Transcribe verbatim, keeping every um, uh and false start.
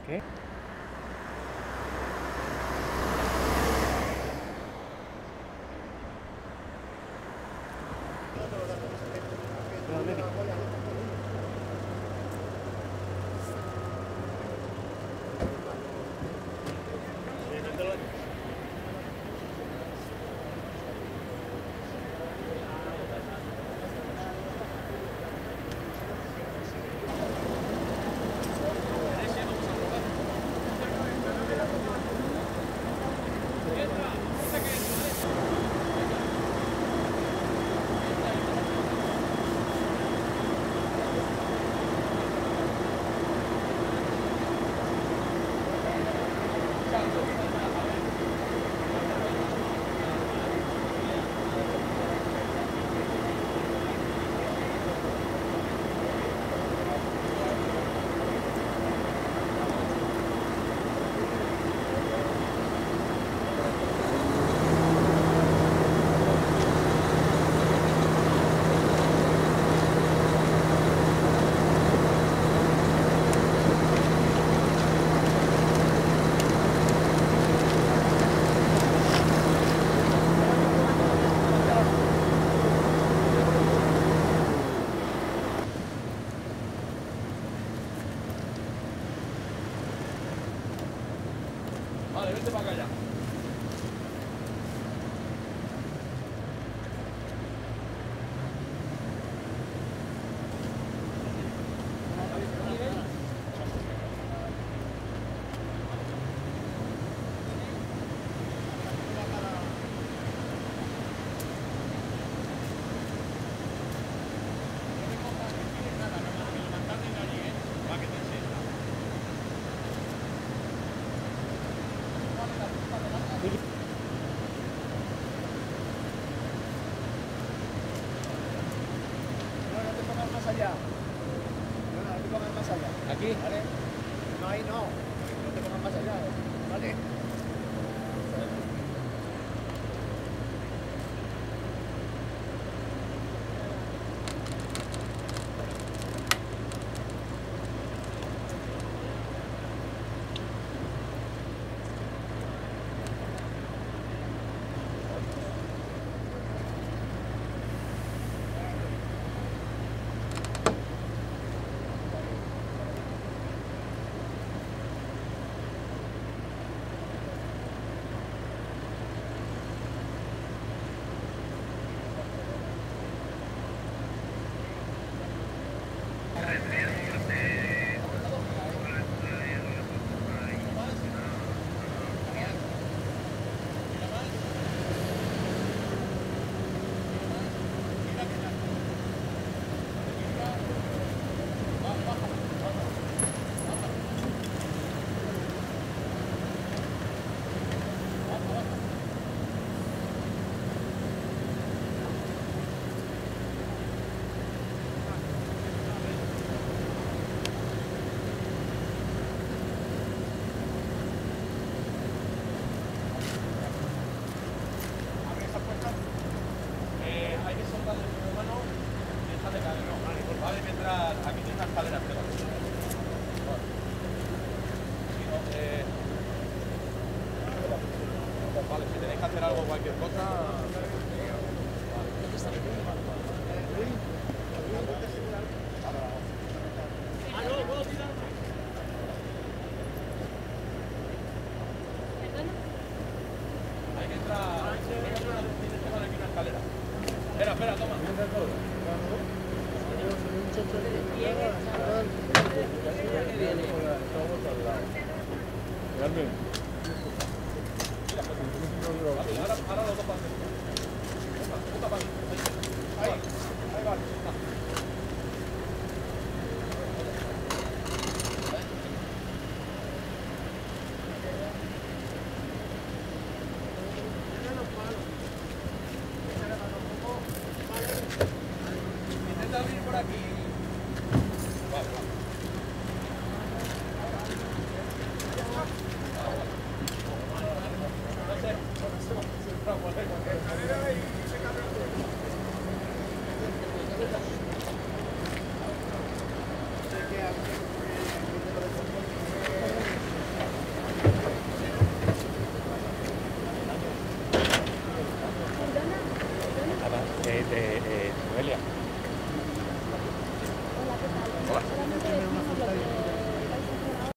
¿Qué? Vale, vente para acá ya. Allá. No, no, no te pongas más allá. ¿Aquí? ¿Vale? No, ahí no. No te pongas más allá. ¿Vale? Vale, mientras aquí tienes una escalera, espera. Vale. Si no, eh... Vale, si tenéis que hacer algo, cualquier cosa... Hay que entrar... Tienes que tomar aquí una escalera. Espera, espera, toma. Ahora, ahora los dos para adentro. Ahí, ahí vale. Intenta abrir por aquí.